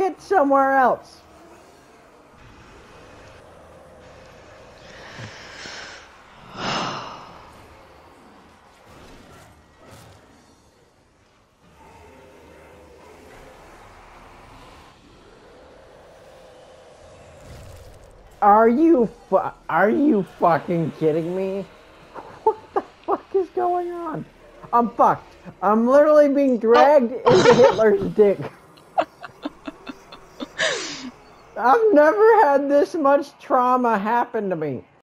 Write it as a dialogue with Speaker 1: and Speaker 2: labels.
Speaker 1: get somewhere else. Are you fucking kidding me? What the fuck is going on? I'm fucked. I'm literally being dragged into Hitler's dick. I've never had this much trauma happen to me.